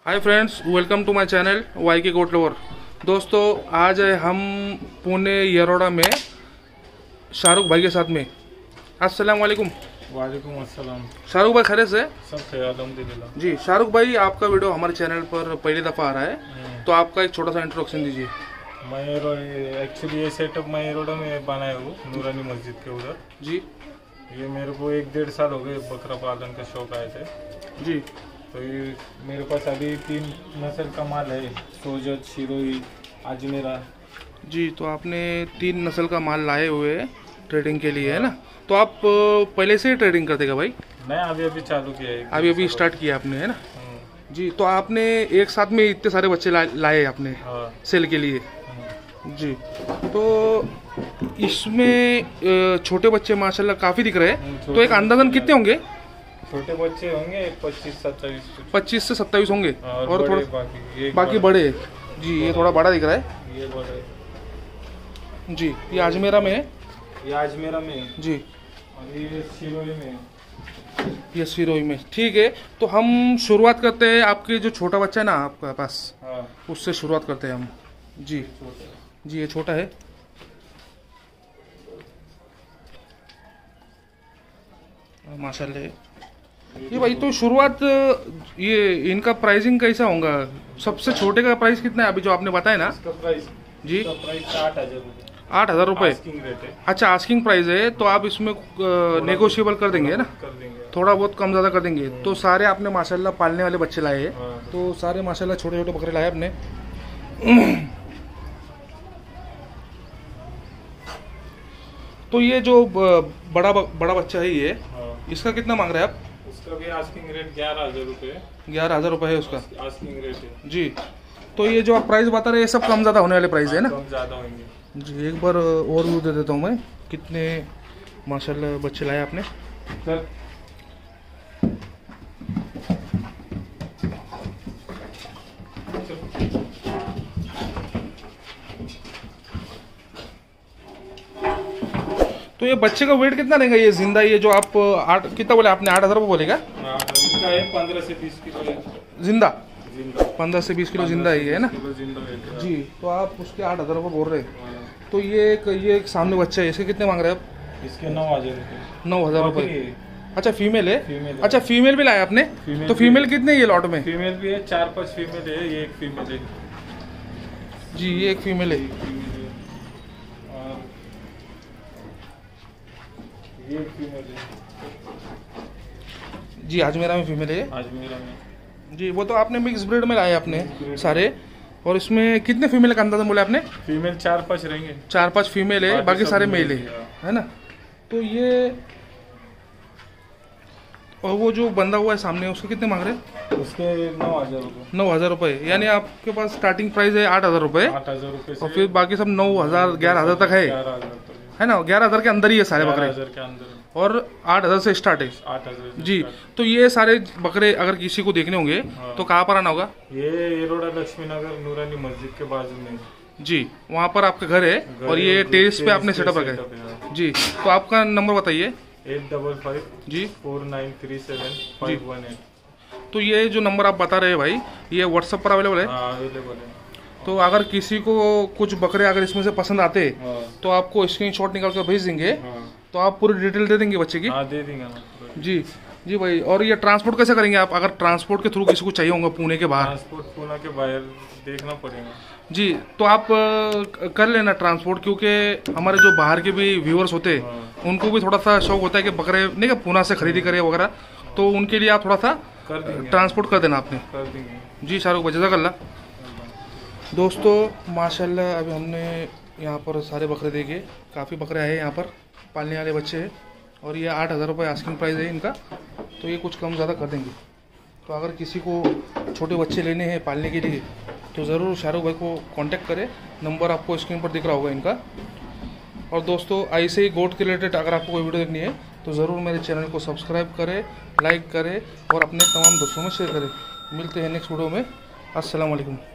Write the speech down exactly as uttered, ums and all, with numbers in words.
Hi friends, welcome to my channel Y K goat lover. दोस्तों, आज है हम पुणे यरोड़ा में शाहरुख भाई के साथ में। अस्सलाम वालेकुम। वालेकुम अस्सलाम। शाहरुख भाई खैरियत से? सब खैर अल्हम्दुलिल्लाह। जी शाहरुख भाई, आपका वीडियो हमारे चैनल पर पहली दफ़ा आ रहा है, तो आपका एक छोटा सा इंट्रोडक्शन दीजिए। मैं एक्चुअली ये सेटअप मैं यरोड़ा में बनाया हूँ, नूरानी मस्जिद के उधर। जी, ये मेरे को एक डेढ़ साल हो गए बकरा पालन का शौक आए थे। जी, तो ये मेरे पास अभी तीन नस्ल का माल है, सोजत, शिरोही, अजमेरा। जी, तो आपने तीन नस्ल का माल लाए हुए हैं ट्रेडिंग के लिए, है ना? तो आप पहले से ही ट्रेडिंग करते क्या भाई? मैं अभी अभी चालू किया है, अभी अभी स्टार्ट किया आपने, है ना? जी, तो आपने एक साथ में इतने सारे बच्चे ला, लाए आपने हाँ। सेल के लिए? जी, तो इसमें छोटे बच्चे माशाल्लाह काफ़ी दिख रहे हैं, तो एक अंदाजन कितने होंगे? छोटे बच्चे होंगे पच्चीस सत्ताईस पच्चीस से सत्ताईस होंगे, और, और थोड़ा बाकी बाकी बड़े। जी, ये थोड़ा बड़ा दिख रहा है। ये बड़े। जी, ये अजमेरा में है। ये अजमेरा में है। जी, और ये शिरोही में है। ये सिरोही में। ठीक है, तो हम शुरुआत करते हैं। आपके जो छोटा बच्चा है ना आपके पास, हाँ। उससे शुरुआत करते हैं हम। जी जी, ये छोटा है। माशाल्लाह। ये भाई, तो शुरुआत ये इनका प्राइसिंग कैसा होगा? सबसे छोटे का प्राइस कितना है अभी जो आपने बताया ना? इसका प्राइस जी, इसका प्राइस आठ हजार रुपये। आठ हजार रुपये आस्किंग रेट है। अच्छा, आस्किंग प्राइस है, तो आप इसमें नेगोशिएबल कर देंगे ना? कर देंगे, थोड़ा बहुत कम ज़्यादा कर देंगे। तो सारे आपने माशाल्लाह पालने वाले बच्चे लाए हैं। हाँ। तो सारे माशाल्लाह छोटे छोटे बकरे लाए आपने। तो ये जो बड़ा बड़ा बच्चा है ये, हाँ। इसका कितना मांग रहे हैं आप? उसका भी आस्किंग रेट ग्यारह हजार रुपये। ग्यारह हजार रुपये है उसका आस्किंग रेट है। जी। तो ये जो आप प्राइस बता रहे हैं, ये सब कम ज़्यादा होने वाले प्राइस है ना? कम ज़्यादा होंगे। जी, एक बार और व्यू दे देता हूँ मैं, कितने माशाल्लाह बच्चे लाए आपने। सर तो ये बच्चे का वेट कितना रहेगा? ये जिंदा, ये जो आप आठ कितना बोले आपने? आठ हजार रुपये बोलेगा? इनका है पंद्रह से बीस किलो है। जिंदा जिंदा पंद्रह से बीस किलो जिंदा ही है ना? किलो जिंदा है। जी, तो आप उसके आठ हजार रुपये बोल रहे हैं। तो ये एक ये एक सामने बच्चा है, इसके कितने मांग रहे हैं आप? इसके नौ हजार रुपये। नौ हजार रुपये। अच्छा, फीमेल है? फीमेल है। अच्छा, फीमेल भी लाया आपने? फीमेल तो भी फीमेल कितने ये लॉट में? फीमेल भी है, चार पांच फीमेल है, ये एक फीमेल है। जी, ये एक फीमेल है। और ये एक फीमेल है। जी, अजमेरा में फीमेल है। अजमेरा में। जी, वो तो आपने मिक्स ब्रीड में लाए आपने सारे। और इसमें कितने फीमेल का अंदाजा बोले आपने? फीमेल चार पांच रहेंगे। चार पांच फीमेल है, बाकी सारे मेल है, है ना? तो ये, और वो जो बंदा हुआ है सामने, उसके कितने मांग रहे हैं? उसके नौ हजार रुपये। नौ हजार रुपये, यानी आपके पास स्टार्टिंग प्राइस है आठ हजार रुपये, आठ हजार रुपये और फिर बाकी सब नौ हजार ग्यारह हजार तक है, ग्यारह हजार तक है ना? ग्यारह हजार के अंदर ही है सारे ग्यारह बकरे, हजार के अंदर और आठ हजार से स्टार्ट है। आठ हजार जी, तो ये सारे बकरे अगर किसी को देखने होंगे तो कहाँ पर आना होगा? ये येरोड़ा लक्ष्मी नगर नूरानी मस्जिद के बाजू में। जी, वहाँ पर आपका घर है, और ये टेरेस पे आपने सेटअप रखा है। जी, तो आपका नंबर बताइए। एट डबल फाइव जी, four nine three seven five one eight. तो ये जो नंबर आप बता रहे हैं भाई, ये व्हाट्सएप पर अवेलेबल है? हाँ, अवेलेबल है। तो अगर किसी को कुछ बकरे अगर इसमें से पसंद आते हाँ। तो आपको स्क्रीनशॉट निकाल कर भेज देंगे। हाँ। तो आप पूरी डिटेल दे देंगे बच्चे की? हाँ, दे देंगे ना। जी जी भाई, और ये ट्रांसपोर्ट कैसे करेंगे आप? अगर ट्रांसपोर्ट के थ्रू किसी को चाहिए होगा पुणे के बाहर? ट्रांसपोर्ट पुणे के बाहर देखना पड़ेगा। जी, तो आप अ, कर लेना ट्रांसपोर्ट, क्योंकि हमारे जो बाहर के भी व्यूअर्स होते हैं, हाँ। उनको भी थोड़ा सा शौक होता है कि बकरे नहीं का पुणे से खरीदी करे वगैरह, तो उनके लिए आप थोड़ा सा कर देंगे, ट्रांसपोर्ट कर देना आपने। कर देंगे। जी शाहरुख भाई, जज़ाकल्लाह। दोस्तों माशाल्लाह, अभी हमने यहाँ पर सारे बकरे देखे, काफ़ी बकरे आए यहाँ पर, पालने वाले बच्चे हैं, और ये आठ हज़ार रुपये आस्किंग प्राइस है इनका, तो ये कुछ कम ज़्यादा कर देंगे। तो अगर किसी को छोटे बच्चे लेने हैं पालने के लिए तो ज़रूर शाहरुख भाई को कांटेक्ट करें, नंबर आपको स्क्रीन पर दिख रहा होगा इनका। और दोस्तों, ऐसे ही गोट के रिलेटेड अगर आपको कोई वीडियो देखनी है तो ज़रूर मेरे चैनल को सब्सक्राइब करें, लाइक करें, और अपने तमाम दोस्तों में शेयर करें। मिलते हैं नेक्स्ट वीडियो में। अस्सलाम वालेकुम।